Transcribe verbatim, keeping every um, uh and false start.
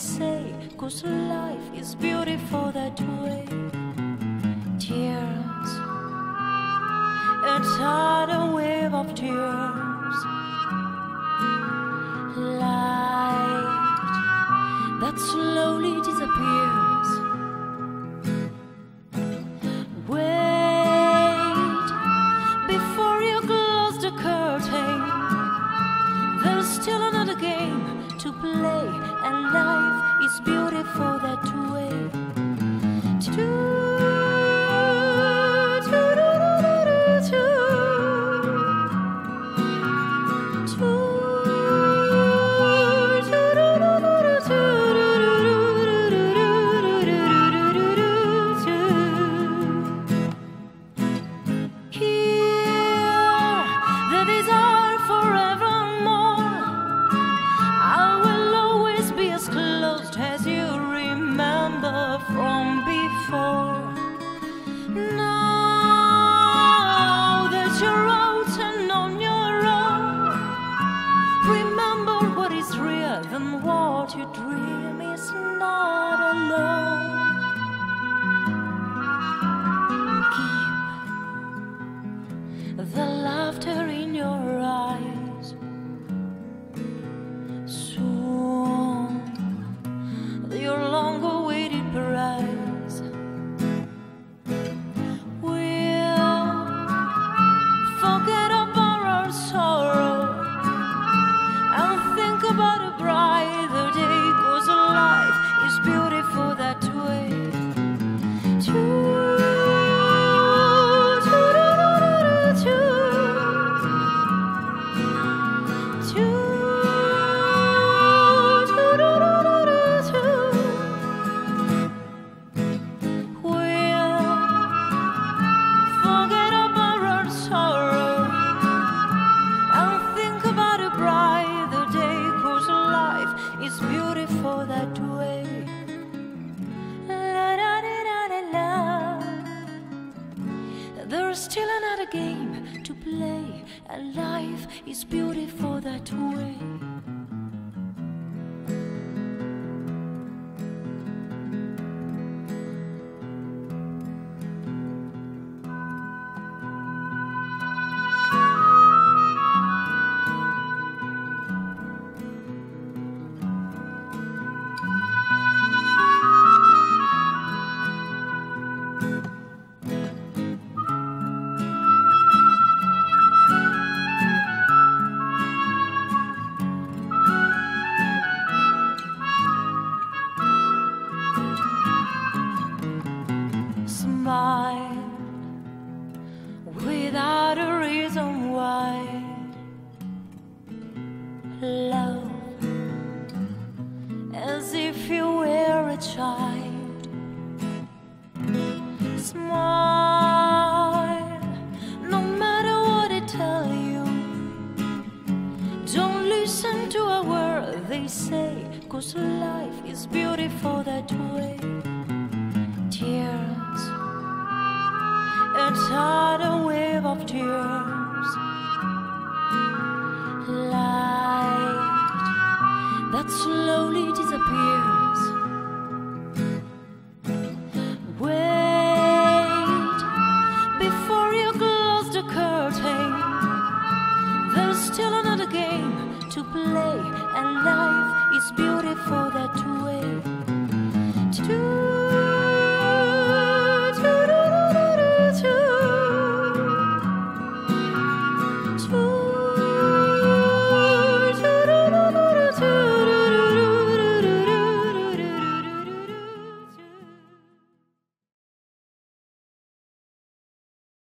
say, 'cause life is beautiful that way. Tears, a tidal wave of tears, light that slowly disappears. Wait before you close the curtain. There's still another game to play, and life is beautiful that way. From before, now that you're out and on your own, remember what is real, then what you dream is not alone. Keep the laughter in your eyes. Soon your long-awaited prize will forget about our sorrow and think about a brighter day, 'cause life is beautiful that way. It's beautiful that way. La, da, da, da, da, la. There's still another game to play, and life is beautiful that way. Smile without a reason why. Love as if you were a child. Smile no matter what they tell you. Don't listen to a word they say, 'cause life is beautiful that way. Tears, a tidal wave of tears, light that slowly disappears. Wait before you close the curtain. There's still another game to play, and life is beautiful that way.